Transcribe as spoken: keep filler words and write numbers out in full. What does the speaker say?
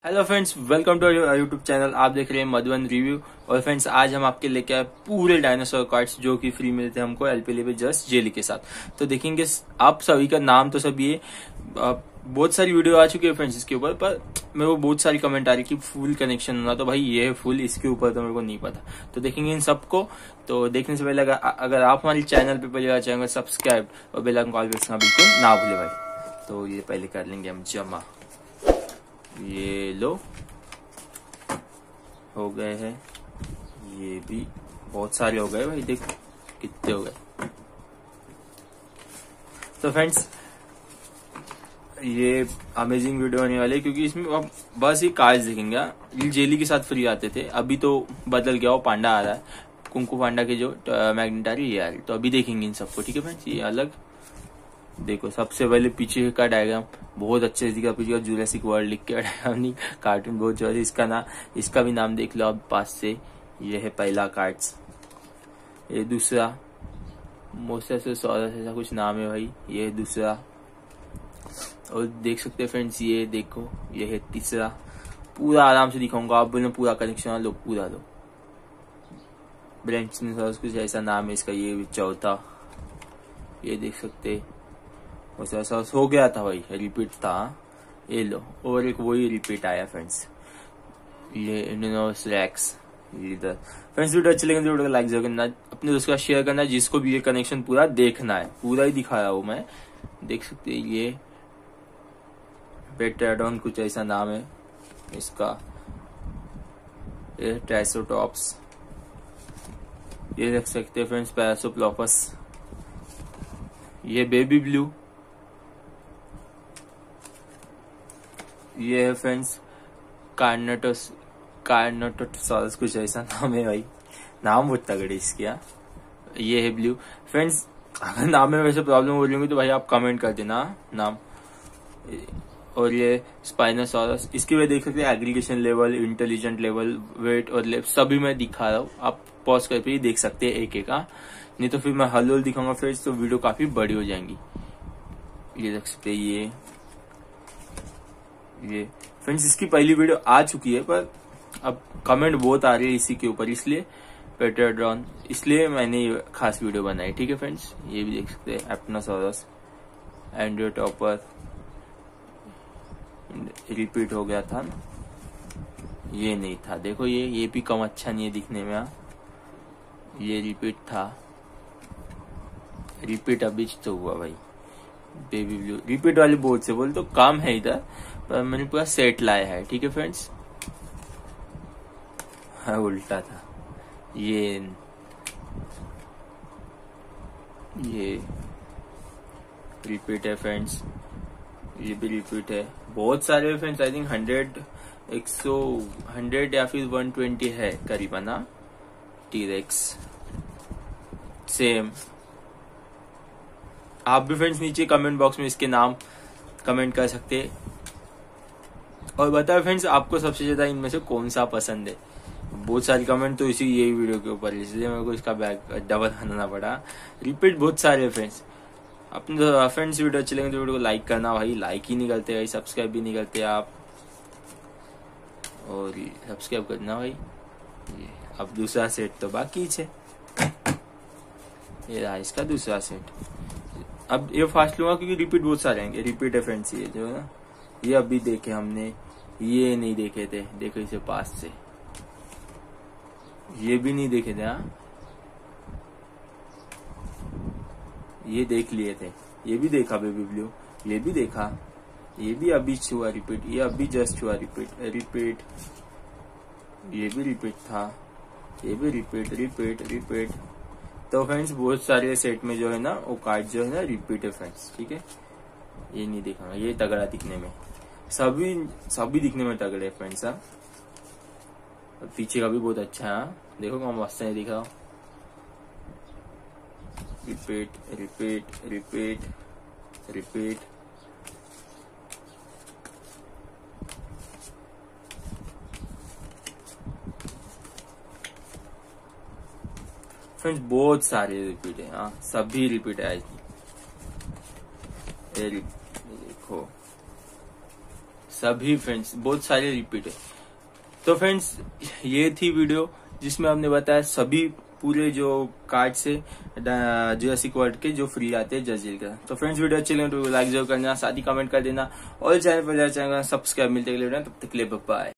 Hello friends, welcome to YouTube channel. आप देख रहे हैं मधुबन रिव्यू। और फ्रेंड्स, आज हम आपके लेके आए पूरे डायनासोर कार्ड्स जो कि फ्री मिलते हैं हमको एलपीएल पे जस्ट जेली के साथ। तो देखेंगे आप सभी का नाम तो सब ये बहुत सारी वीडियो आ चुकी है फ्रेंड्स इसके ऊपर, पर मेरे को बहुत सारी कमेंट आ रही कि फुल कनेक्शन होना, तो भाई ये है फुल, इसके ऊपर तो मेरे को नहीं पता। तो देखेंगे इन सबको। तो देखने से पहले अगर, अगर आप हमारे चैनल पे पहले चैनल सब्सक्राइब और बेल आइकन कॉल करना बिल्कुल ना भूले भाई। तो ये पहले कर लेंगे हम जमा। ये लो हो गए हैं, ये भी बहुत सारे हो गए भाई, देख कितने हो गए। तो फ्रेंड्स, ये अमेजिंग वीडियो होने वाली है क्योंकि इसमें अब बस ये कार्ड्स दिखेंगे। ये जेली के साथ फ्री आते थे, अभी तो बदल गया, वो पांडा आ रहा है, कुंकू पांडा के जो मैग्नेटारी ये आ रही। तो अभी देखेंगे इन सबको, ठीक है फ्रेंड्स। ये अलग देखो, सबसे पहले पीछे का डायग्राम बहुत अच्छे से दिखा, पीछे जुरासिक वर्ल्ड लिख के डायग्राम नहीं, कार्टून बहुत जो है। इसका नाम, इसका भी नाम देख लो अब पास से। ये है पहला कार्ड्स, ये दूसरा मोसासोरस ऐसा कुछ नाम है भाई, ये है दूसरा। और देख सकते हैं फ्रेंड्स, ये देखो, ये है तीसरा। पूरा आराम से दिखाऊंगा, आप बोलो पूरा कनेक्शन लो, पूरा लो। ब्रेंटसोरस कुछ ऐसा नाम है इसका, ये भी चौथा। ये देख सकते ऐसा हो गया था भाई, रिपीट था, ये लो। और एक वही रिपीट आया फ्रेंड्स, ये इंडोनोसरेक्स इधर। फ्रेंड्स, वीडियो अच्छी लगे तो वीडियो को लाइक जरूर करना, अपने दोस्तों का शेयर करना, जिसको भी ये कनेक्शन पूरा देखना है। पूरा ही दिखा रहा हूं मैं, देख सकते हैं। ये पेट्राडॉन कुछ ऐसा नाम है इसका, ये ट्राइसोटॉप्स, ये देख सकते हैं फ्रेंड्स, पैरासोप्लोपस। ये बेबी ब्लू, ये है फ्रेंड्स कार्नोटोस कार्नोटोसॉरस कुछ ऐसा नाम है भाई, नाम बहुत तगड़े इसके। ये है ब्लू फ्रेंड्स। अगर नाम में वैसे प्रॉब्लम हो रही होगी तो भाई आप कमेंट कर देना नाम। और ये स्पाइनोसॉरस, इसकी वजह देख सकते हैं aggregation level, intelligent level, weight और लेवल सभी मैं दिखा रहा हूँ। आप पॉज करके ही देख सकते हैं एक एक का, नहीं तो फिर मैं हल हल दिखाऊंगा फ्रेंड्स, तो वीडियो काफी बड़ी हो जाएंगी। ये देख सकते हैं, ये ये फ्रेंड्स इसकी पहली वीडियो आ चुकी है, पर अब कमेंट बहुत आ रही है इसी के ऊपर, इसलिए पेट्राड्रॉन, इसलिए मैंने ये खास वीडियो बनाई, ठीक है फ्रेंड्स। ये भी देख सकते हैं एप्टनोसॉरस, एंड्रोटॉपर, रिपीट हो गया था ना, ये नहीं था। देखो ये ये भी कम अच्छा नहीं है दिखने में, आ? ये रिपीट था, रिपीट अभी तो हुआ भाई। बेबी ब्लू रिपीट वाली बोर्ड से बोल तो काम है इधर, पर मैंने पूरा सेट लाया है, ठीक है फ्रेंड्स। हाँ उल्टा था। ये ये रिपीट है फ्रेंड्स, ये भी रिपीट है। बहुत सारे फ्रेंड्स, आई थिंक हंड्रेड एक सौ हंड्रेड या फिर वन ट्वेंटी है करीबन ना। T rex same. आप भी फ्रेंड्स नीचे कमेंट बॉक्स में इसके नाम कमेंट कर सकते हैं और बताओ फ्रेंड्स आपको सबसे ज्यादा इनमें से कौन सा पसंद है। बहुत सारी कमेंट तो इसी यही वीडियो के ऊपर, इसलिए मेरे को इसका बैग डबल बनाना पड़ा। रिपीट बहुत सारे फ्रेंड्स। अपने फ्रेंड्स वीडियो अच्छे लगे तो वीडियो को लाइक करना भाई, लाइक ही नहीं करते भाई, सब्सक्राइब भी नहीं करते आप, और सब्सक्राइब करना भाई। ये अब दूसरा सेट तो बाकी है, ये रहा इसका दूसरा सेट। अब ये फास्ट लूंगा क्योंकि रिपीट बहुत सारे आएंगे। रिपीट है फ्रेंड्स, ये जो है ना, ये अभी देखे हमने, ये नहीं देखे थे, देखो इसे पास से, ये भी नहीं देखे थे। हाँ ये देख लिए थे, ये भी देखा बेबी ब्लू, ये भी देखा, ये भी अभी हुआ रिपीट, ये अभी जस्ट हुआ रिपीट। रिपीट ये भी रिपीट था, ये भी रिपीट रिपीट रिपीट। तो फ्रेंड्स बहुत सारे सेट में जो है ना वो कार्ड जो है ना रिपीट है फ्रेंड्स, ठीक है। ये नहीं देखा, ये तगड़ा दिखने में, सभी सभी दिखने में तगड़े फ्रेंड्स। हाँ पीछे का भी बहुत अच्छा है, देखो कौन मस्त है दिखा। Repeat repeat repeat repeat. Friends बहुत सारे रिपीट है, हाँ सभी रिपीट है। देखो सभी फ्रेंड्स, बहुत सारे रिपीट है। तो फ्रेंड्स ये थी वीडियो जिसमें हमने बताया सभी पूरे जो कार्ड से जुरासिक वर्ल्ड के जो फ्री आते हैं जजील का। तो फ्रेंड्स वीडियो अच्छी लगे तो लाइक जरूर करना, साथ ही कमेंट कर देना और चैनल पर जाए चैनल सब्सक्राइब। मिलते हैं तब तक के लिए बाय।